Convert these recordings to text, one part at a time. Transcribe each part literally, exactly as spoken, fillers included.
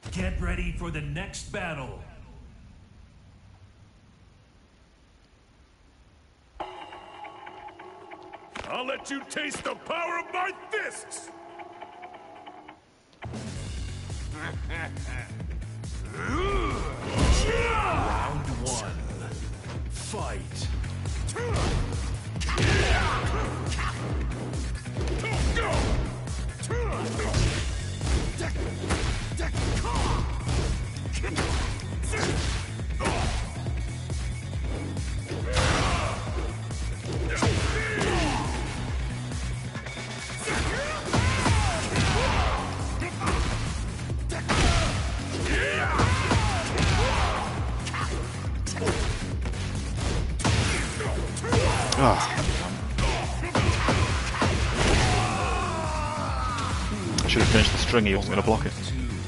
Get ready for the next battle. I'll let you taste the power of my fists! Round one. Fight. Ah. I should have finished the string, he wasn't going to block it.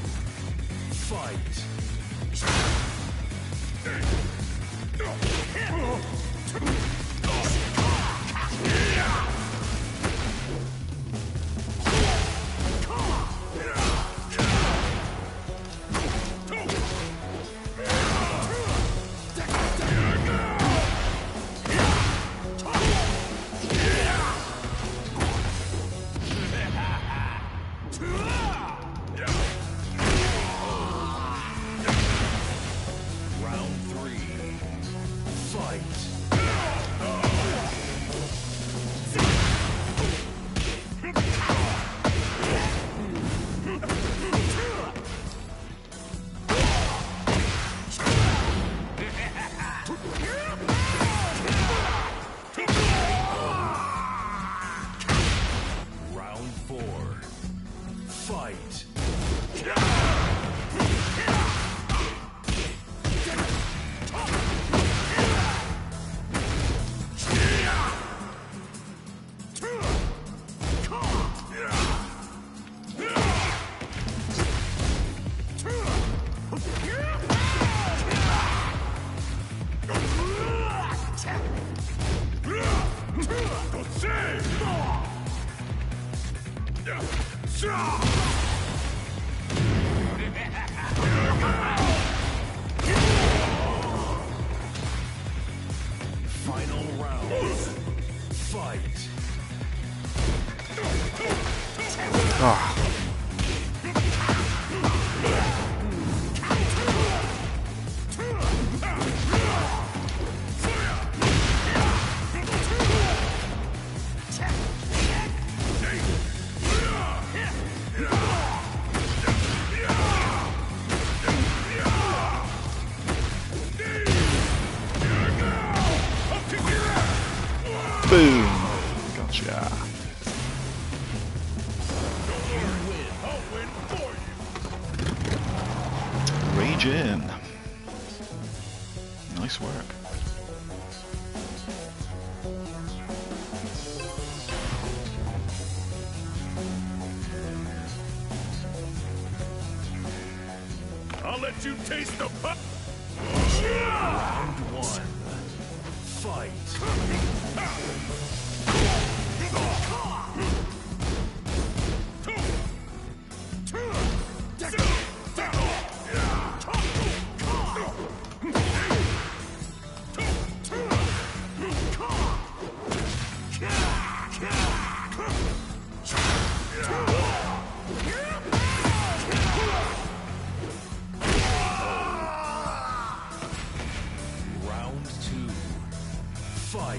Final round. Fight. Ah. Boom! Gotcha. Raijin. Nice work. I'll let you taste the pu- Round one. Fight. Round two. Fight.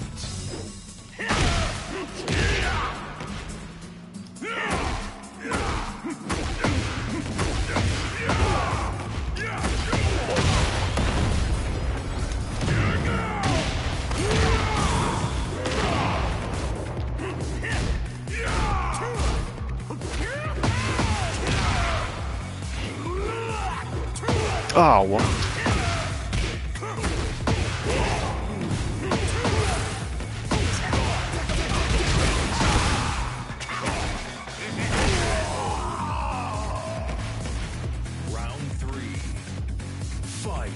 Ah, what? Round three. Fight.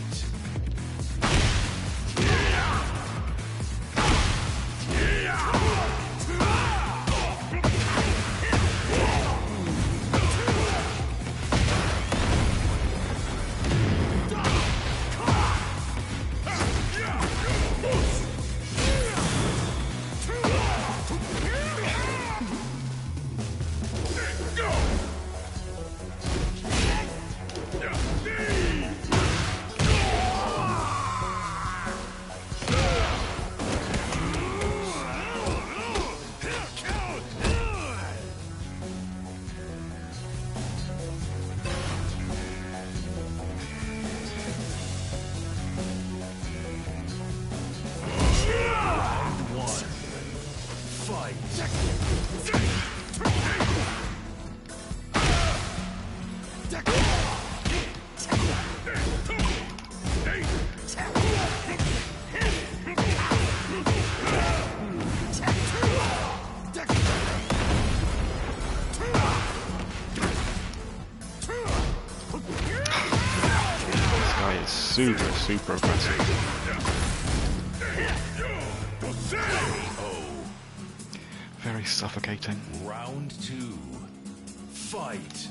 Super, super aggressive. Very suffocating. Round two. Fight.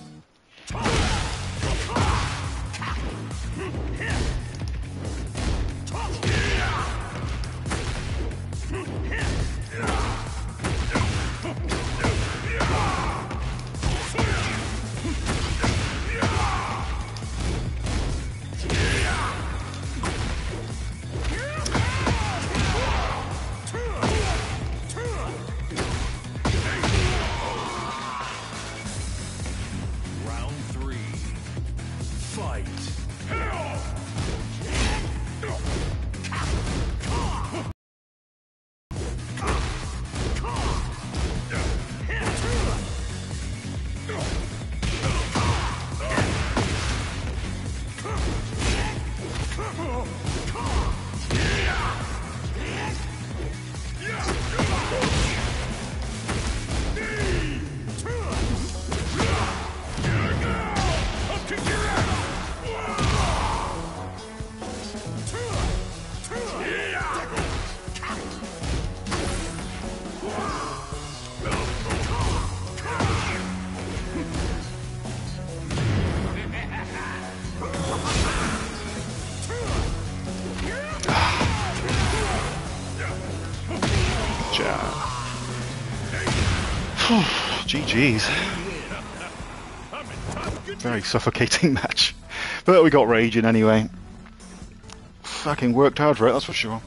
G G's. Very suffocating match. But we got Raijin anyway. Fucking worked hard for it, that's for sure.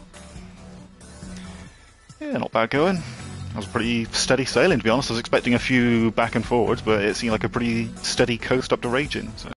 Yeah, not bad going. That was pretty steady sailing, to be honest. I was expecting a few back and forwards, but it seemed like a pretty steady coast up to Raijin. So.